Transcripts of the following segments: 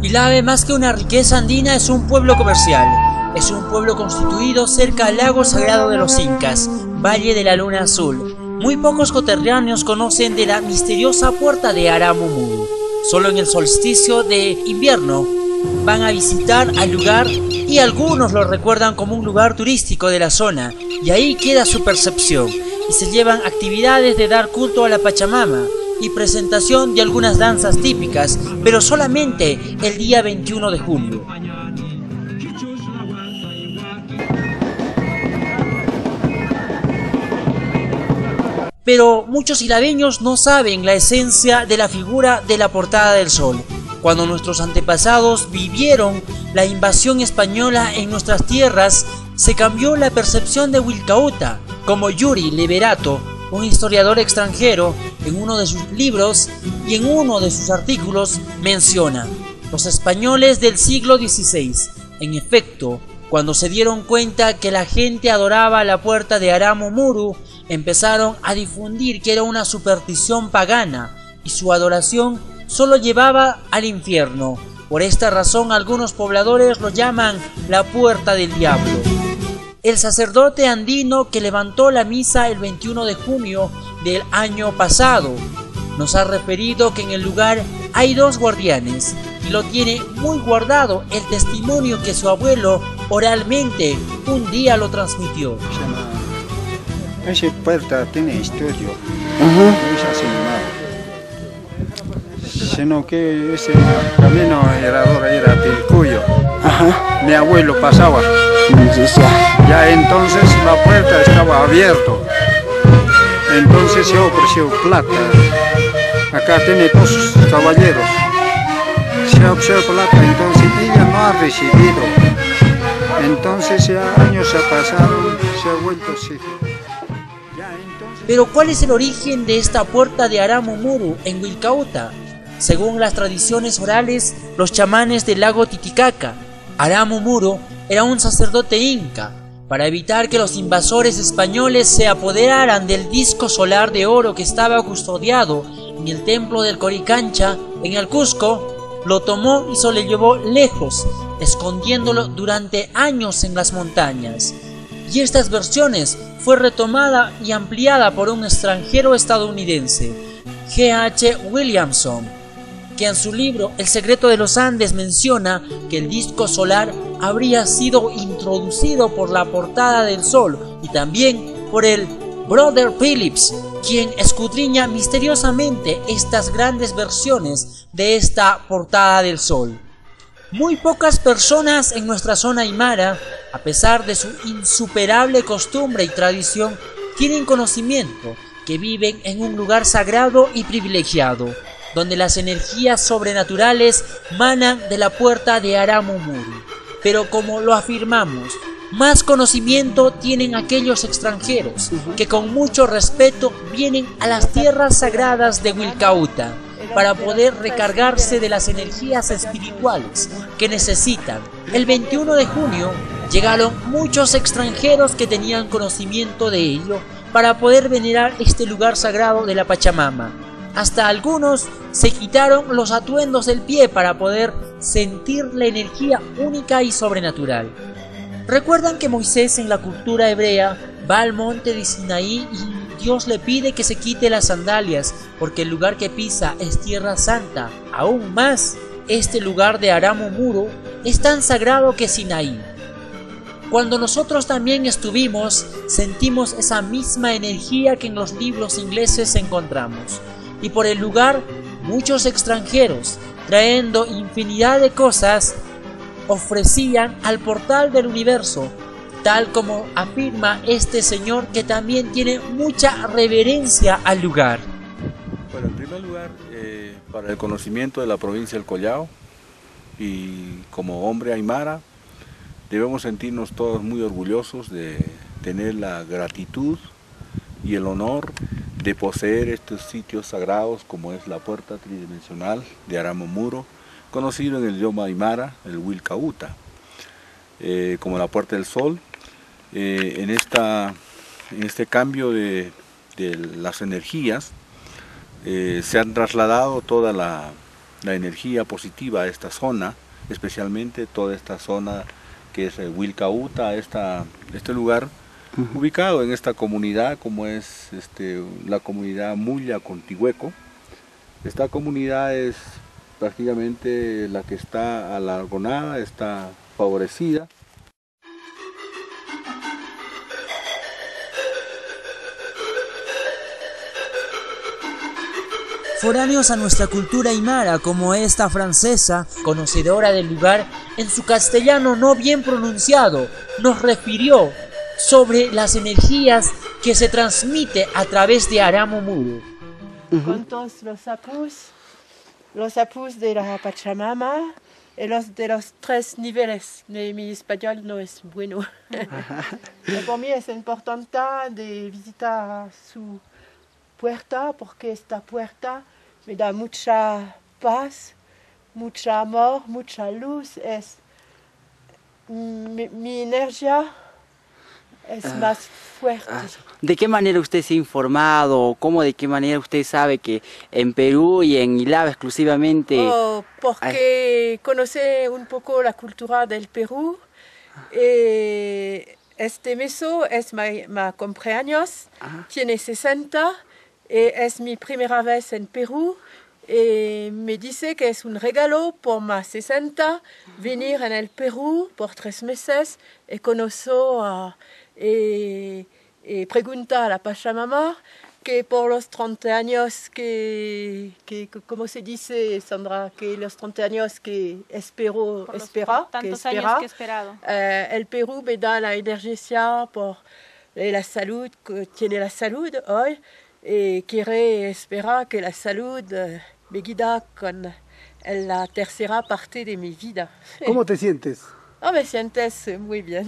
Ilave, más que una riqueza andina, es un pueblo comercial. Es un pueblo constituido cerca al lago sagrado de los Incas, Valle de la Luna Azul. Muy pocos coterráneos conocen de la misteriosa puerta de Aramumuru. Solo en el solsticio de invierno van a visitar al lugar y algunos lo recuerdan como un lugar turístico de la zona, y ahí queda su percepción, y se llevan actividades de dar culto a la Pachamama y presentación de algunas danzas típicas, pero solamente el día 21 de julio. Pero muchos ilaveños no saben la esencia de la figura de la Portada del Sol. Cuando nuestros antepasados vivieron la invasión española en nuestras tierras, se cambió la percepción de Wilcauta, como Yuri Liberato, un historiador extranjero, en uno de sus libros y en uno de sus artículos menciona: los españoles del siglo XVI, en efecto, cuando se dieron cuenta que la gente adoraba la puerta de Aramumuru, empezaron a difundir que era una superstición pagana y su adoración solo llevaba al infierno. Por esta razón algunos pobladores lo llaman la puerta del diablo. El sacerdote andino que levantó la misa el 21 de junio del año pasado nos ha referido que en el lugar hay dos guardianes y lo tiene muy guardado el testimonio que su abuelo oralmente un día lo transmitió. Esa puerta tiene estudio, sino que ese camino era Pilcuyo. Mi abuelo pasaba. Ya entonces la puerta estaba abierta. Entonces se ofreció plata. Acá tiene dos caballeros. Se ofreció plata, entonces ella no ha recibido. Entonces ya años se pasaron, se ha vuelto así. Pero ¿cuál es el origen de esta puerta de Aramumuru en Wilcauta? Según las tradiciones orales, los chamanes del lago Titicaca, Aramumuru era un sacerdote inca. Para evitar que los invasores españoles se apoderaran del disco solar de oro que estaba custodiado en el templo del Coricancha, en el Cusco, lo tomó y se lo llevó lejos, escondiéndolo durante años en las montañas. Y estas versiones fue retomada y ampliada por un extranjero estadounidense, G.H. Williamson, que en su libro El secreto de los Andes menciona que el disco solar habría sido introducido por la Portada del Sol y también por el Brother Phillips, quien escudriña misteriosamente estas grandes versiones de esta Portada del Sol. Muy pocas personas en nuestra zona aymara, a pesar de su insuperable costumbre y tradición, tienen conocimiento que viven en un lugar sagrado y privilegiado, donde las energías sobrenaturales manan de la puerta de Aramumuru. Pero como lo afirmamos, más conocimiento tienen aquellos extranjeros que con mucho respeto vienen a las tierras sagradas de Wilcauta para poder recargarse de las energías espirituales que necesitan. El 21 de junio llegaron muchos extranjeros que tenían conocimiento de ello para poder venerar este lugar sagrado de la Pachamama. Hasta algunos se quitaron los atuendos del pie para poder sentir la energía única y sobrenatural. Recuerdan que Moisés en la cultura hebrea va al monte de Sinaí y Dios le pide que se quite las sandalias porque el lugar que pisa es tierra santa. Aún más, este lugar de Aramumuru es tan sagrado que Sinaí. Cuando nosotros también estuvimos, sentimos esa misma energía que en los libros ingleses encontramos. Y por el lugar, muchos extranjeros, trayendo infinidad de cosas, ofrecían al portal del universo, tal como afirma este señor que también tiene mucha reverencia al lugar. Bueno, en primer lugar, para el conocimiento de la provincia del Collao y como hombre aymara, debemos sentirnos todos muy orgullosos de tener la gratitud y el honor de poseer estos sitios sagrados como es la puerta tridimensional de Aramumuru, conocido en el idioma aymara, el Wilcauta, como la Puerta del Sol. En este cambio de las energías se han trasladado toda la la energía positiva a esta zona, especialmente toda esta zona que es Huilcauta, este lugar ubicado en esta comunidad como es la comunidad Mulla Contihueco. Esta comunidad es prácticamente la que está alargonada, está favorecida. Foráneos a nuestra cultura aymara, como esta francesa, conocedora del lugar, en su castellano no bien pronunciado, nos refirió sobre las energías que se transmite a través de Aramo Muro. Con todos los apus de la Pachamama, y de los 3 niveles. Mi español no es bueno. Para mí es importante de visitar su puerta, porque esta puerta me da mucha paz, mucho amor, mucha luz. Es mi energía es más fuerte. ¿De qué manera usted se ha informado? ¿Cómo de qué manera usted sabe que en Perú y en Ilava exclusivamente? Porque conoce un poco la cultura del Perú. Este meso es mi cumpleaños, tiene 60. Es mi primera vez en Perú. Me dice que es un regalo por más 60 venir en el Perú por 3 meses y conocer pregunta a la Pachamama que por los 30 años como se dice, Sandra, que los 30 años que espera, años que he esperado. El Perú me da la energía por la salud, que tiene la salud hoy. Quiere esperar que la salud me guíe con la tercera parte de mi vida. ¿Cómo te sientes? Me sientes muy bien.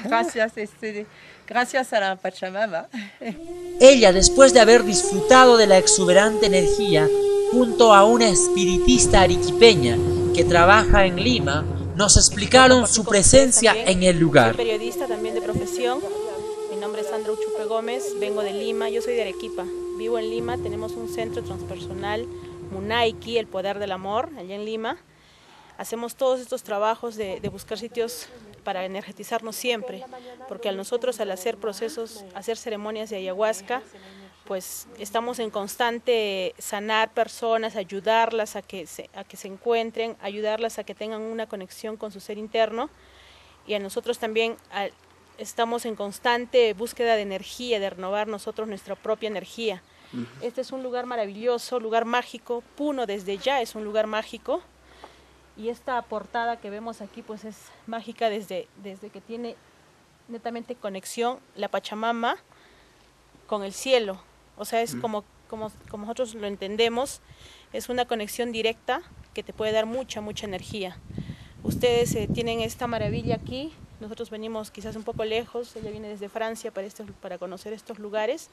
Gracias a la Pachamama. Ella, después de haber disfrutado de la exuberante energía, junto a una espiritista arequipeña que trabaja en Lima, nos explicaron su presencia en el lugar. Soy periodista también de profesión. Mi nombre es Sandra Uchupe Gómez, vengo de Lima, yo soy de Arequipa. Vivo en Lima, tenemos un centro transpersonal, Munaiki, el poder del amor, allá en Lima. Hacemos todos estos trabajos de buscar sitios para energetizarnos siempre, porque nosotros al hacer procesos, hacer ceremonias de ayahuasca, pues estamos en constante sanar personas, ayudarlas a que se encuentren, ayudarlas a que tengan una conexión con su ser interno, y a nosotros también estamos en constante búsqueda de energía, de renovar nosotros nuestra propia energía. Este es un lugar maravilloso, lugar mágico. Puno desde ya es un lugar mágico, y esta portada que vemos aquí pues es mágica desde que tiene netamente conexión la Pachamama con el cielo. O sea, es como nosotros lo entendemos, es una conexión directa que te puede dar mucha energía. Ustedes tienen esta maravilla aquí. Nosotros venimos quizás un poco lejos, ella viene desde Francia para conocer estos lugares.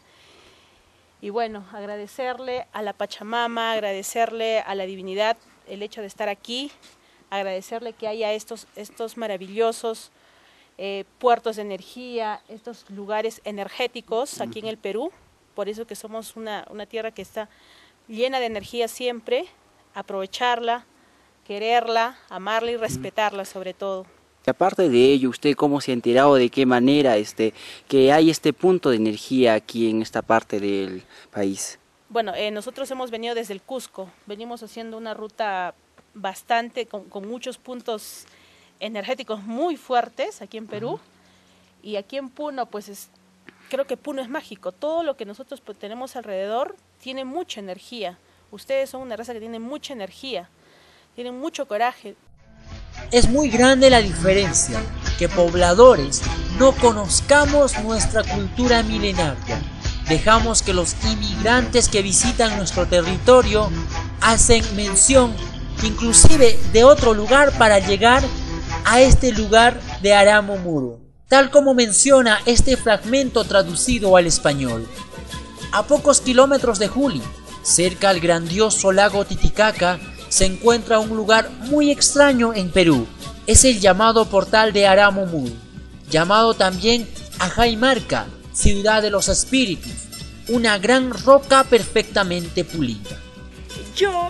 Y bueno, agradecerle a la Pachamama, agradecerle a la divinidad el hecho de estar aquí, agradecerle que haya estos maravillosos puertos de energía, estos lugares energéticos aquí en el Perú. Por eso que somos una tierra que está llena de energía siempre, aprovecharla, quererla, amarla y respetarla sobre todo. Aparte de ello, ¿usted cómo se ha enterado de qué manera que hay este punto de energía aquí en esta parte del país? Bueno, nosotros hemos venido desde el Cusco, venimos haciendo una ruta bastante, con muchos puntos energéticos muy fuertes aquí en Perú, y aquí en Puno, pues creo que Puno es mágico, todo lo que nosotros tenemos alrededor tiene mucha energía. Ustedes son una raza que tiene mucha energía, tienen mucho coraje. Es muy grande la diferencia que pobladores no conozcamos nuestra cultura milenaria. Dejamos que los inmigrantes que visitan nuestro territorio hacen mención inclusive de otro lugar para llegar a este lugar de Aramo Muro, tal como menciona este fragmento traducido al español. A pocos kilómetros de Juli, cerca al grandioso lago Titicaca, se encuentra un lugar muy extraño en Perú. Es el llamado portal de Aramo Muro, llamado también Ajaymarca, ciudad de los espíritus, una gran roca perfectamente pulida. Yo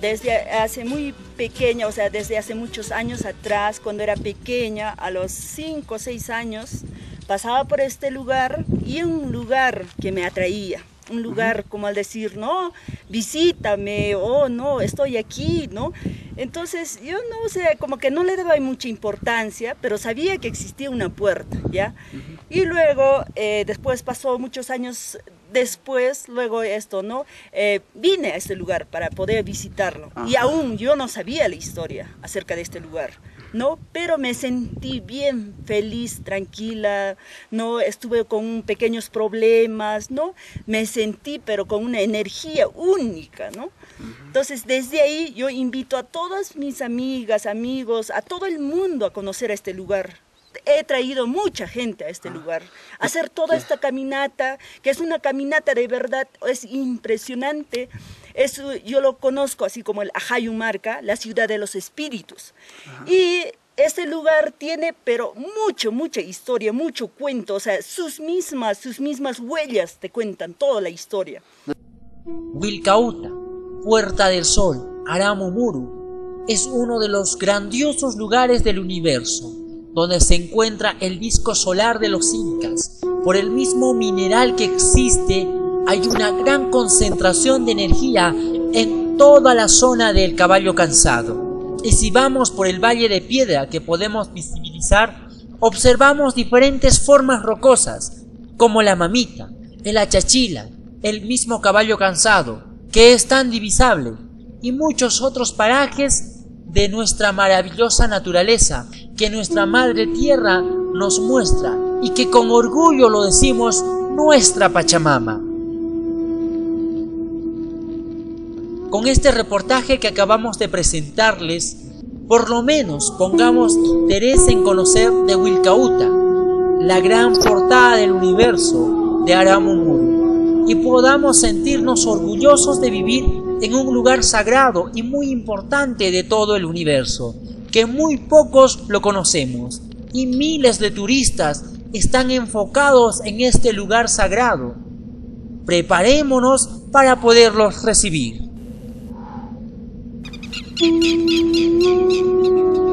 desde hace muy pequeña, o sea, desde hace muchos años atrás, cuando era pequeña, a los 5 o 6 años, pasaba por este lugar y un lugar que me atraía. Un lugar como al decir, no, visítame, oh, no, estoy aquí, ¿no? Entonces yo no sé, como que no le daba mucha importancia, pero sabía que existía una puerta, ¿ya? Y luego, después pasó muchos años después, luego esto, ¿no? Vine a este lugar para poder visitarlo. Y aún yo no sabía la historia acerca de este lugar, ¿no? Pero me sentí bien feliz, tranquila, ¿no? Estuve con pequeños problemas, ¿no? Me sentí pero con una energía única, ¿no? Entonces desde ahí yo invito a todas mis amigas, amigos, a todo el mundo a conocer este lugar. He traído mucha gente a este lugar, a hacer toda esta caminata, que es una caminata de verdad, es impresionante. Yo lo conozco así como el Ajayumarca, la ciudad de los espíritus. Y este lugar tiene, pero mucha historia, mucho cuento, o sea, sus mismas huellas te cuentan toda la historia. Wilcauta, Puerta del Sol, Aramumuru, es uno de los grandiosos lugares del universo, donde se encuentra el disco solar de los incas. Por el mismo mineral que existe, hay una gran concentración de energía en toda la zona del Caballo Cansado. Y si vamos por el Valle de Piedra que podemos visibilizar, observamos diferentes formas rocosas, como la Mamita, el Achachila, el mismo Caballo Cansado, que es tan divisable, y muchos otros parajes de nuestra maravillosa naturaleza que nuestra Madre Tierra nos muestra y que con orgullo lo decimos nuestra Pachamama. Con este reportaje que acabamos de presentarles, por lo menos pongamos interés en conocer de Wilcauta, la gran portada del universo de Aramumuru, y podamos sentirnos orgullosos de vivir en un lugar sagrado y muy importante de todo el universo, que muy pocos lo conocemos, y miles de turistas están enfocados en este lugar sagrado. Preparémonos para poderlos recibir.